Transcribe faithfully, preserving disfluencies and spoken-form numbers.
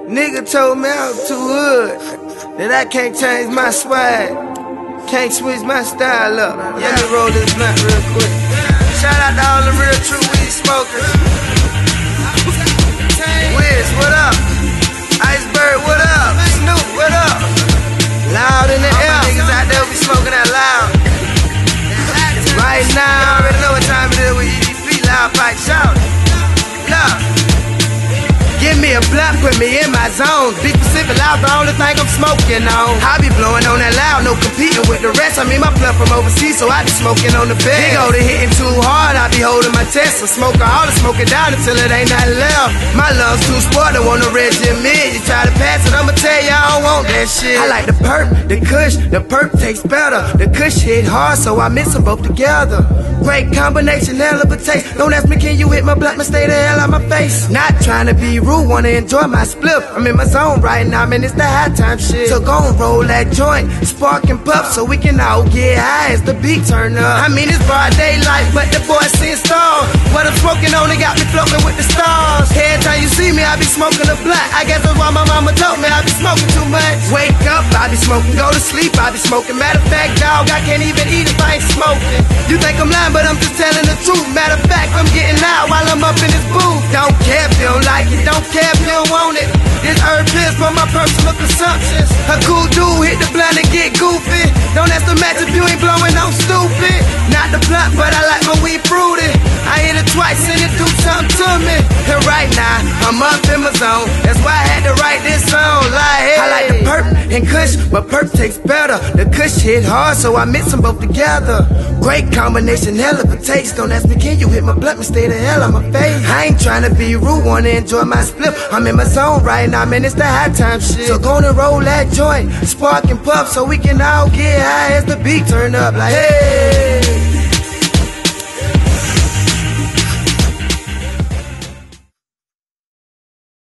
Nigga told me I was too hood, that I can't change my swag, can't switch my style up. Let me roll this blunt real quick. Shout out to all the real true weed smokers. Wiz, what up? Iceberg, what up? Snoop, what up? Loud in the air. Niggas out there be smoking that loud. Right now, I already know what time it is with E D P. Loud pipe shout. Look. Give me a blunt, put me in my zone. Be specific, loud, the only thing I'm smoking on. I be blowing on that loud, no competing with the rest. I mean my blunt from overseas, so I be smoking on the bed. Big O to hitting too hard, I be holding my chest. So smoking all the smoking down until it ain't nothing left. My lungs too sport, I want a red Jim mid. You try to pass it, I'ma tell you I don't want that shit. I like the perp, the kush, the perp tastes better. The kush hit hard, so I mix them both together. Great combination, hell of a taste. Don't ask me, can you hit my blunt, man, stay the hell out my face. Not trying to be rude, wanna enjoy my spliff. I'm in my zone right now, man, it's the high time shit. So gon' roll that joint, spark and puff, so we can all get high as the beat turn up. I mean, it's broad daylight, but the boy seeing stars. What I'm smoking on, it got me floating with the stars. Every time you see me, I be smoking a blunt. I guess that's why my mama told me I be smoking too much. Wake up, I be smoking, go to sleep, I be smoking. Matter of fact, dog, I can't even eat if I ain't smoking. You think I'm lying, but I'm just telling the truth. Matter of fact, I'm getting out while I'm up in this booth. Don't care if you don't like it, don't care if you don't want it. This herb pills for my personal consumptions. A cool dude hit the blunt and get goofy. Don't ask the match if you ain't blowing on stupid. Not the blunt, but I like my weed fruity. I hit it twice and it do something to me. And right now, I'm up in my zone. That's why I had to write this song. Like, hey. I like the perp and kush, but perp tastes better. The kush hit hard, so I mix them both together. Great combination, hell of a taste. Don't ask me, can you hit my blunt and stay the hell on my face. I ain't trying to be rude, wanna enjoy my split. I'm in my zone right now, man, it's the high time shit. So gonna roll that joint, spark and puff, so we can all get high as the beat turn up. Like, hey.